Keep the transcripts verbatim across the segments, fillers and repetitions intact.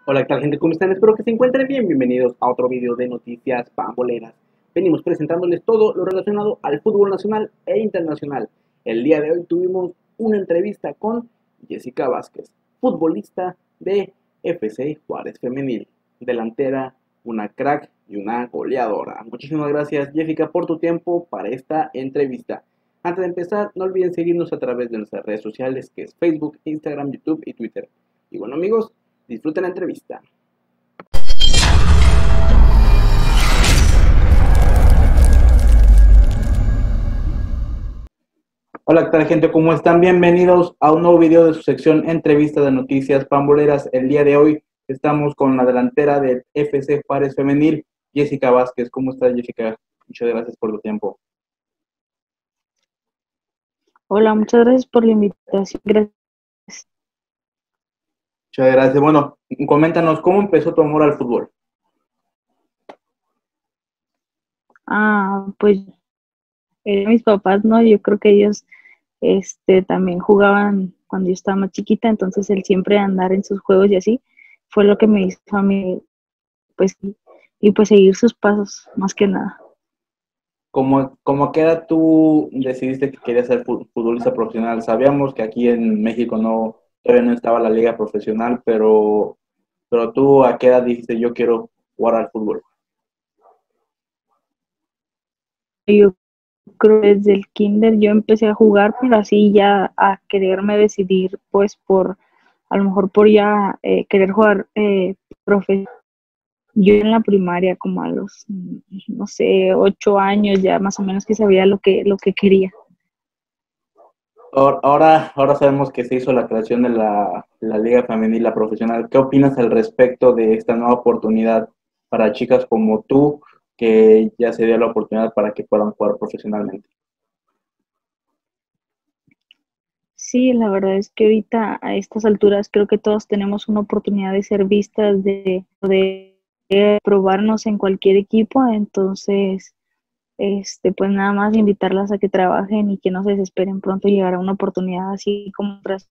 Hola, ¿qué tal, gente? ¿Cómo están? Espero que se encuentren bien. Bienvenidos a otro video de noticias pamboleras. Venimos presentándoles todo lo relacionado al fútbol nacional e internacional. El día de hoy tuvimos una entrevista con Jessica Vázquez, futbolista de F C Juárez Femenil, delantera, una crack y una goleadora. Muchísimas gracias, Jessica, por tu tiempo para esta entrevista. Antes de empezar, no olviden seguirnos a través de nuestras redes sociales, que es Facebook, Instagram, YouTube y Twitter. Y bueno, amigos, disfruten la entrevista. Hola, ¿qué tal, gente? ¿Cómo están? Bienvenidos a un nuevo video de su sección Entrevista de Noticias Pamboleras. El día de hoy estamos con la delantera del F C Juárez Femenil, Jessica Vázquez. ¿Cómo estás, Jessica? Muchas gracias por tu tiempo. Hola, muchas gracias por la invitación. Gracias. Muchas gracias. Bueno, coméntanos, ¿cómo empezó tu amor al fútbol? Ah, pues eh, mis papás, ¿no? Yo creo que ellos este, también jugaban cuando yo estaba más chiquita, entonces el siempre andar en sus juegos y así fue lo que me hizo a mí, pues, y pues seguir sus pasos, más que nada. ¿Cómo, cómo a qué edad tú decidiste que querías ser futbolista profesional? Sabíamos que aquí en México no, todavía no estaba la liga profesional, pero, pero tú a qué edad dijiste yo quiero jugar al fútbol. Yo creo que desde el kinder yo empecé a jugar, pero así ya a quererme decidir, pues, por, a lo mejor por ya eh, querer jugar eh, profesional. Yo en la primaria, como a los, no sé, ocho años, ya más o menos que sabía lo que, lo que quería. Ahora, ahora sabemos que se hizo la creación de la, la Liga Femenil, la profesional. ¿Qué opinas al respecto de esta nueva oportunidad para chicas como tú, que ya se dio la oportunidad para que puedan jugar profesionalmente? Sí, la verdad es que ahorita a estas alturas creo que todos tenemos una oportunidad de ser vistas, de poder probarnos en cualquier equipo, entonces, este, pues nada más invitarlas a que trabajen y que no se desesperen, pronto llegará una oportunidad así como otras.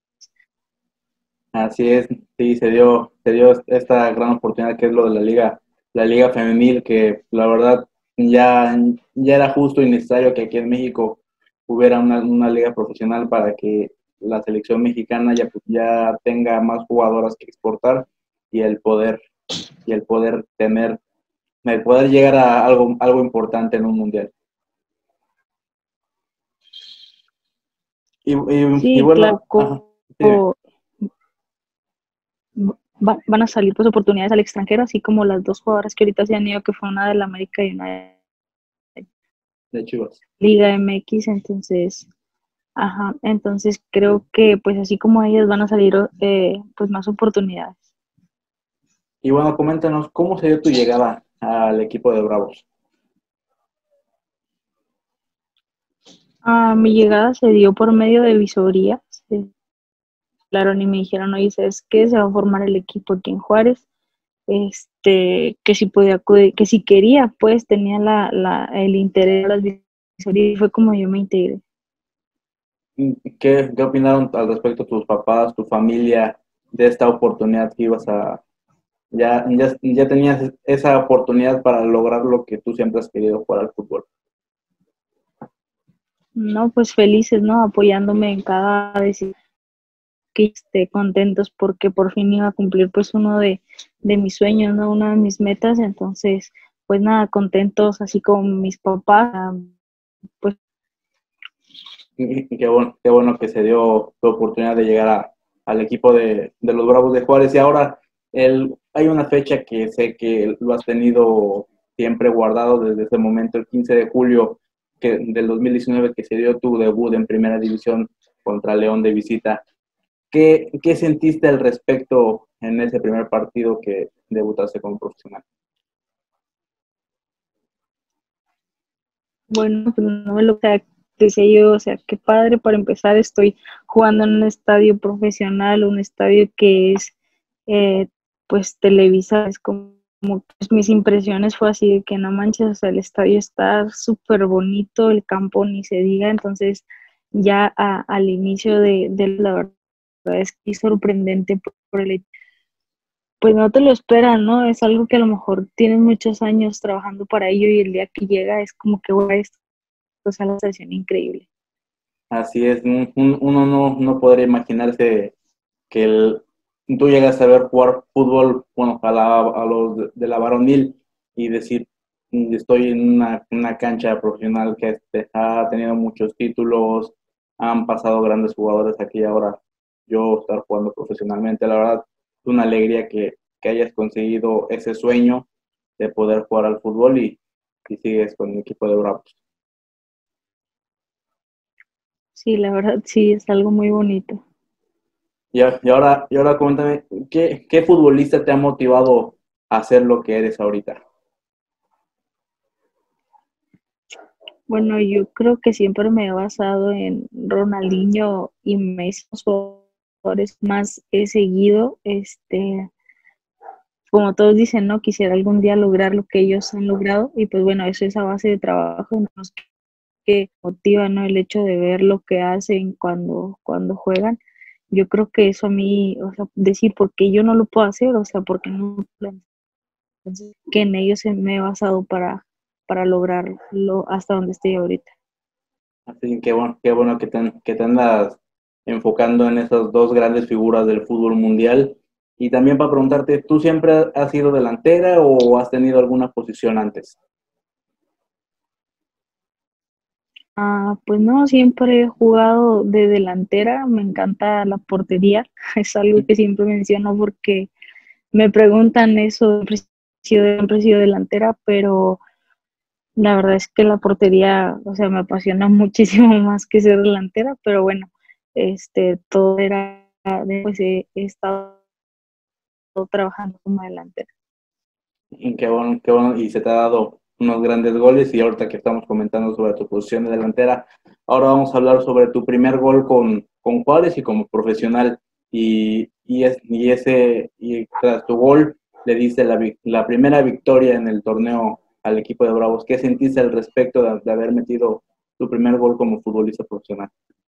Así es, sí, se dio, se dio esta gran oportunidad que es lo de la Liga, la Liga Femenil, que la verdad ya, ya era justo y necesario que aquí en México hubiera una, una liga profesional para que la selección mexicana ya, ya tenga más jugadoras que exportar y el poder, y el poder tener, el poder llegar a algo, algo importante en un mundial. Y, y, y Sí, bueno, claro, ajá, co- sí, dime. va- van a salir pues oportunidades al extranjero, así como las dos jugadoras que ahorita se han ido, que fue una de la América y una de De Chivas. Liga M X, entonces, ajá, entonces creo que pues así como ellas van a salir eh, pues más oportunidades. Y bueno, coméntanos, ¿cómo se dio tu llegada al equipo de Bravos? Ah, mi llegada se dio por medio de visorías, se hablaron y me dijeron, oye, ¿sabes qué? Se va a formar el equipo aquí en Juárez, este, que si podía acudir, que si quería, pues tenía la, la, el interés de las visorías, y fue como yo me integré. ¿Qué, qué opinaron al respecto tus papás, tu familia, de esta oportunidad que ibas a... Ya, ya, ya tenías esa oportunidad para lograr lo que tú siempre has querido jugar al fútbol? No, pues felices, ¿no? Apoyándome en cada decisión, que esté contentos porque por fin iba a cumplir pues uno de, de mis sueños, ¿no? Una de mis metas, entonces, pues nada, contentos, así como mis papás, pues Y, y qué, bueno, qué bueno que se dio tu oportunidad de llegar a, al equipo de, de los Bravos de Juárez. Y ahora el, hay una fecha que sé que lo has tenido siempre guardado desde ese momento, el quince de julio que, del dos mil diecinueve, que se dio tu debut en Primera División contra León de visita. ¿Qué, qué sentiste al respecto en ese primer partido que debutaste como profesional? bueno, pues no me lo que decía yo, o sea, qué padre para empezar, estoy jugando en un estadio profesional, un estadio que es eh, pues televisado, es como, como pues, mis impresiones fue así de que no manches, o sea, el estadio está súper bonito, el campo ni se diga, entonces ya a, al inicio de, de la verdad es que es sorprendente por, por el hecho pues no te lo esperan, ¿no? Es algo que a lo mejor tienes muchos años trabajando para ello y el día que llega es como que, bueno, esto es una sensación increíble. Así es, un- un- uno no, no podría imaginarse que el, tú llegas a ver jugar fútbol, bueno, a, la- a los de, de la varonil y decir, "Mm, estoy en una, una cancha profesional que este, ha tenido muchos títulos, han pasado grandes jugadores aquí y ahora yo estar jugando profesionalmente, la verdad, es una alegría que, que hayas conseguido ese sueño de poder jugar al fútbol y, y sigues con el equipo de Bravos. Sí, la verdad sí, es algo muy bonito. Y, a- y ahora, y ahora coméntame, ¿qué, qué futbolista te ha motivado a hacer lo que eres ahorita? Bueno, yo creo que siempre me he basado en Ronaldinho y Messi, los jugadores más he seguido, este, como todos dicen, ¿no? Quisiera algún día lograr lo que ellos han logrado y pues bueno, eso es a base de trabajo, nos que motiva, ¿no? El hecho de ver lo que hacen cuando, cuando juegan. Yo creo que eso a mí, o sea, decir por qué yo no lo puedo hacer, o sea, porque no, entonces, que en ellos se me he basado para, para lograrlo hasta donde estoy ahorita. Así que bueno, qué bueno que te, que te andas enfocando en esas dos grandes figuras del fútbol mundial. Y también para preguntarte, ¿tú siempre has sido delantera o has tenido alguna posición antes? Ah, pues no, siempre he jugado de delantera, me encanta la portería, es algo que siempre menciono porque me preguntan eso, siempre he sido, siempre he sido delantera, pero la verdad es que la portería, o sea, me apasiona muchísimo más que ser delantera, pero bueno, este, todo era, pues he, he estado trabajando como delantera. Y qué bueno, qué bueno, y se te ha dado unos grandes goles y ahorita que estamos comentando sobre tu posición de delantera, ahora vamos a hablar sobre tu primer gol con, con Juárez y como profesional y, y, es, y ese y tras tu gol le diste la, la primera victoria en el torneo al equipo de Bravos. ¿Qué sentiste al respecto de, de haber metido tu primer gol como futbolista profesional?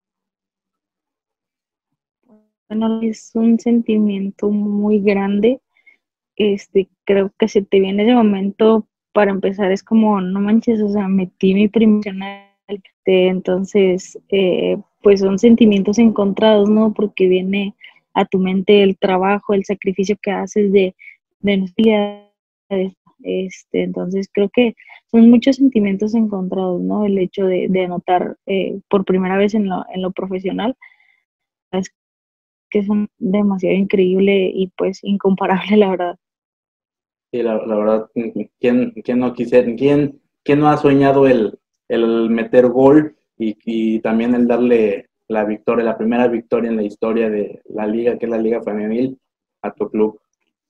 Bueno, es un sentimiento muy grande. Este, creo que se te viene ese momento para empezar, es como, no manches, o sea, metí mi primer este, entonces, eh, pues son sentimientos encontrados, ¿no? Porque viene a tu mente el trabajo, el sacrificio que haces de, de nuestras actividades, este, entonces creo que son muchos sentimientos encontrados, ¿no? El hecho de, de anotar eh, por primera vez en lo, en lo profesional, es que es un, demasiado increíble y pues incomparable, la verdad. Sí, la, la verdad, ¿quién, quién no quisiera, quién, quién no ha soñado el, el meter gol y, y también el darle la victoria, la primera victoria en la historia de la liga, que es la Liga Femenil, a tu club?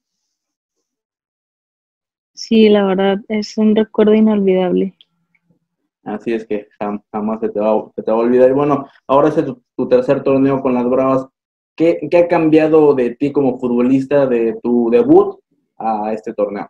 Sí, la verdad es un recuerdo inolvidable. Así es que jam- jamás se te va, se te va a olvidar. Y bueno, ahora es tu, tu tercer torneo con las Bravas. ¿Qué, qué ha cambiado de ti como futbolista de tu debut a este torneo?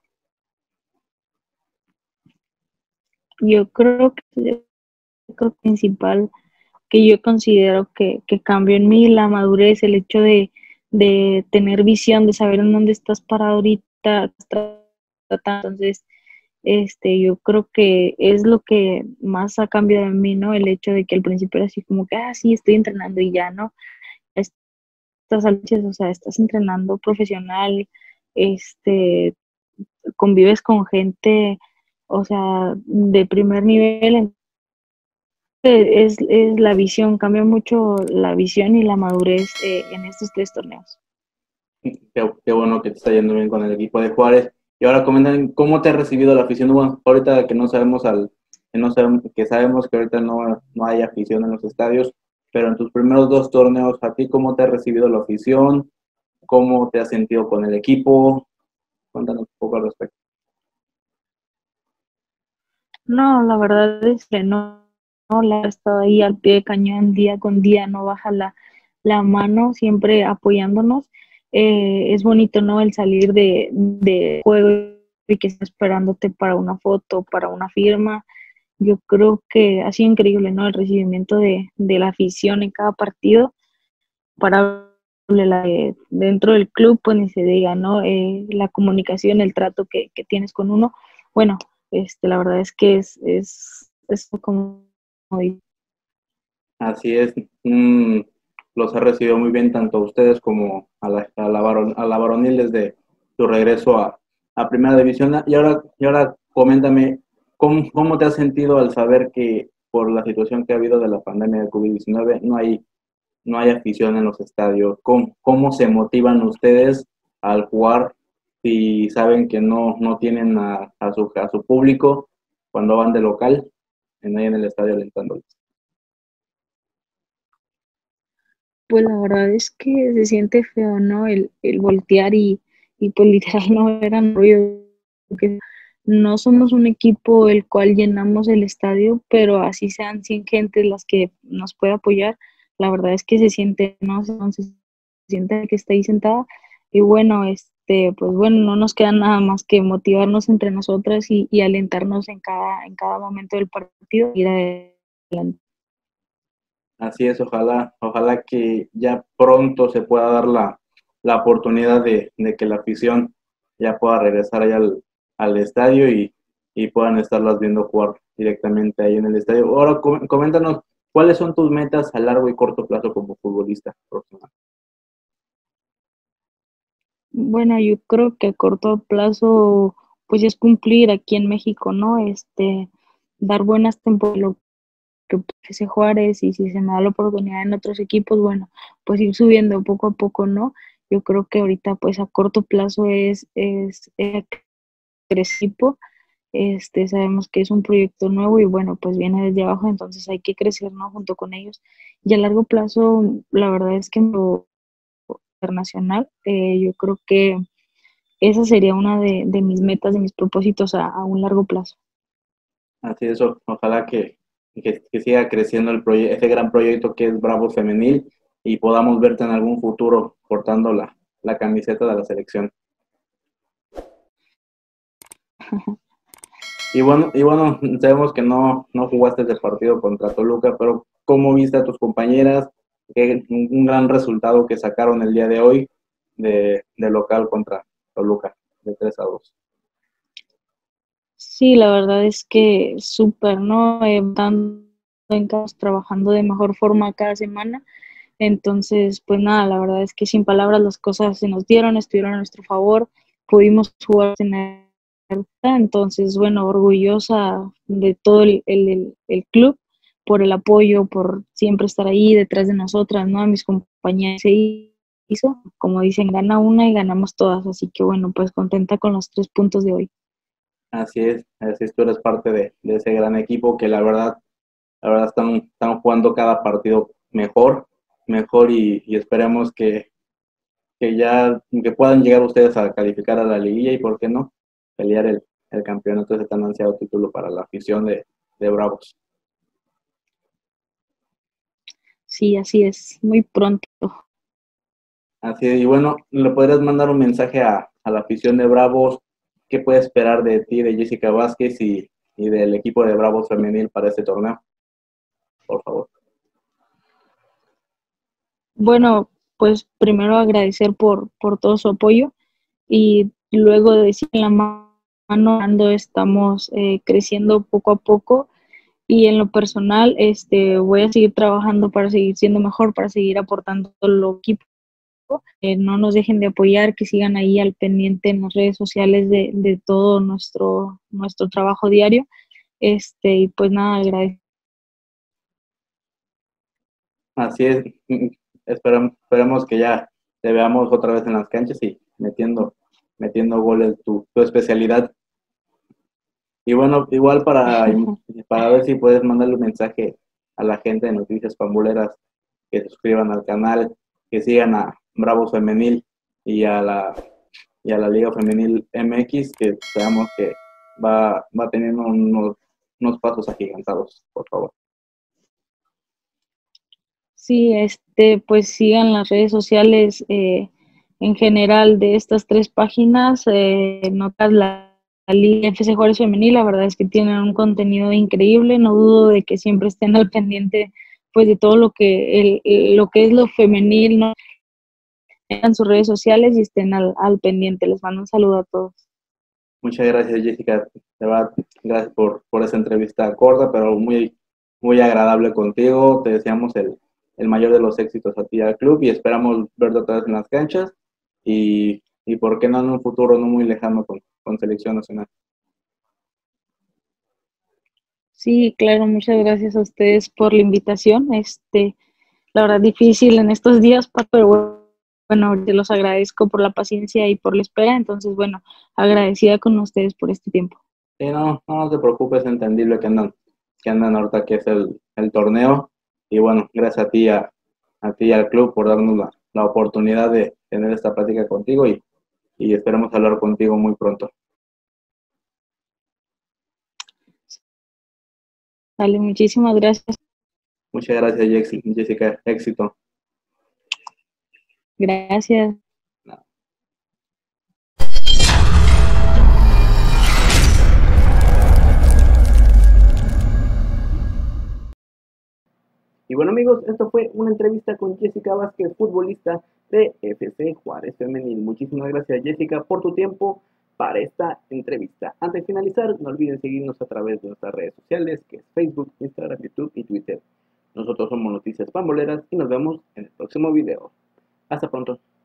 Yo creo que lo principal que yo considero que, que cambió en mí la madurez, el hecho de, de tener visión, de saber en dónde estás parado ahorita. Entonces, este, yo creo que es lo que más ha cambiado en mí, ¿no? El hecho de que al principio era así como que, ah, sí, estoy entrenando y ya, ¿no? Estás, al- o sea, estás entrenando profesional, este, convives con gente, o sea, de primer nivel. Es, es la visión, cambia mucho la visión y la madurez eh, en estos tres torneos. Qué, qué bueno que te está yendo bien con el equipo de Juárez. Y ahora comentan cómo te ha recibido la afición. Bueno, ahorita que no sabemos al, que no sabemos, que sabemos que ahorita no, no hay afición en los estadios, pero en tus primeros dos torneos, ¿a ti cómo te ha recibido la afición? ¿Cómo te has sentido con el equipo? Cuéntanos un poco al respecto. No, la verdad es que no, no la he estado ahí al pie de cañón día con día, no baja la, la mano, siempre apoyándonos. Eh, es bonito, ¿no? El salir de, de juego y que está esperándote para una foto, para una firma. Yo creo que ha sido increíble, ¿no? El recibimiento de, de la afición en cada partido. Para la de- dentro del club, pues ni se diga, ¿no? Eh, la comunicación, el trato que, que tienes con uno, bueno, este, la verdad es que es, es, es como, Así es, mm, los ha recibido muy bien tanto a ustedes como a la, a la, varon, a la varonil desde su regreso a, a Primera División. Y ahora, y ahora coméntame, ¿cómo, ¿cómo te has sentido al saber que por la situación que ha habido de la pandemia de COVID diecinueve no hay, no hay afición en los estadios? ¿Cómo, ¿Cómo se motivan ustedes al jugar si saben que no, no tienen a, a, su, a su público cuando van de local, en ahí en el estadio alentándoles? pues la verdad es que se siente feo, ¿no? El, el voltear y, y pues literal no eran ruido, porque no somos un equipo el cual llenamos el estadio, pero así sean cien gentes las que nos puede apoyar, la verdad es que se siente, ¿no? Se siente que está ahí sentada y bueno, este, pues bueno, no nos queda nada más que motivarnos entre nosotras y, y alentarnos en cada, en cada momento del partido y ir adelante. Así es, ojalá, ojalá que ya pronto se pueda dar la, la oportunidad de, de que la afición ya pueda regresar allá al, al estadio y, y puedan estarlas viendo jugar directamente ahí en el estadio. Ahora, coméntanos, ¿cuáles son tus metas a largo y corto plazo como futbolista profesional? Bueno, yo creo que a corto plazo, pues es cumplir aquí en México, ¿no? Este, dar buenas temporadas, lo que ofrece Juárez y si se me da la oportunidad en otros equipos, bueno, pues ir subiendo poco a poco, ¿no? Yo creo que ahorita, pues a corto plazo es, es, es Crecipo, este, sabemos que es un proyecto nuevo y bueno, pues viene desde abajo, entonces hay que crecer, ¿no? Junto con ellos. Y a largo plazo, la verdad es que en lo internacional, eh, yo creo que esa sería una de, de mis metas, de mis propósitos a, a un largo plazo. Así es, ojalá que, que, que siga creciendo el proye ese gran proyecto que es Bravos Femenil y podamos verte en algún futuro portando la, la camiseta de la selección. Y bueno, y bueno, sabemos que no, no jugaste ese partido contra Toluca, pero ¿cómo viste a tus compañeras? Qué, un gran resultado que sacaron el día de hoy de, de local contra Toluca, de tres a dos. Sí, la verdad es que súper, ¿no? Eh, estando en casa, trabajando de mejor forma cada semana. Entonces, pues nada, la verdad es que sin palabras las cosas se nos dieron, estuvieron a nuestro favor, pudimos jugar en el entonces, bueno, orgullosa de todo el, el, el club por el apoyo, por siempre estar ahí detrás de nosotras, ¿no? A mis compañeras se hizo, como dicen, gana una y ganamos todas, así que bueno, pues contenta con los tres puntos de hoy. Así es, así es, tú eres parte de, de ese gran equipo que la verdad, la verdad están, están jugando cada partido mejor, mejor y, y esperemos que, que ya que puedan llegar ustedes a calificar a la liguilla y por qué no pelear el, el campeonato de ese tan ansiado título para la afición de, de Bravos. Sí, así es, muy pronto. Así es, y bueno, le podrías mandar un mensaje a, a la afición de Bravos, qué puede esperar de ti, de Jessica Vázquez y, y del equipo de Bravos femenil para este torneo, por favor. Bueno, pues primero agradecer por, por todo su apoyo y luego de decir en la mano ando, estamos eh, creciendo poco a poco y en lo personal este, voy a seguir trabajando para seguir siendo mejor, para seguir aportando lo equipo. Eh, no nos dejen de apoyar, que sigan ahí al pendiente en las redes sociales de, de todo nuestro, nuestro trabajo diario. Este, y pues nada, agradecer. Así es, esperamos, esperemos que ya te veamos otra vez en las canchas y metiendo, metiendo goles, tu, tu especialidad. Y bueno, igual para, para ver si puedes mandarle un mensaje a la gente de Noticias Pamboleras que se suscriban al canal, que sigan a Bravos Femenil y a la, y a la Liga Femenil M X, que esperamos que va, va teniendo unos, unos pasos agigantados, por favor. Sí, este, pues sigan las redes sociales eh, en general de estas tres páginas, eh, notas la, la Liga F C Juárez Femenil, la verdad es que tienen un contenido increíble, no dudo de que siempre estén al pendiente pues de todo lo que el, lo que es lo femenil, ¿no? en sus redes sociales y estén al, al pendiente. Les mando un saludo a todos. Muchas gracias, Jessica. De verdad, gracias por, por esa entrevista corta, pero muy, muy agradable contigo. Te deseamos el, el mayor de los éxitos a ti y al club y esperamos verte otra vez en las canchas y, y por qué no en un futuro no muy lejano con, con selección nacional. Sí, claro, muchas gracias a ustedes por la invitación. Este, la verdad difícil en estos días, pero bueno, te los agradezco por la paciencia y por la espera. Entonces, bueno, agradecida con ustedes por este tiempo. Sí, no, no te preocupes, es entendible que andan, que andan ahorita que es el, el torneo. Y bueno, gracias a ti, a, a ti y al club por darnos la, la oportunidad de tener esta plática contigo y, y esperamos hablar contigo muy pronto. Vale, muchísimas gracias. Muchas gracias, Jessica. Éxito. Gracias. Y bueno amigos, esto fue una entrevista con Jessica Vázquez, futbolista de F C Juárez Femenil. Muchísimas gracias Jessica por tu tiempo para esta entrevista. Antes de finalizar, no olviden seguirnos a través de nuestras redes sociales, que es Facebook, Instagram, YouTube y Twitter. Nosotros somos Noticias Pamboleras y nos vemos en el próximo video. Hasta pronto.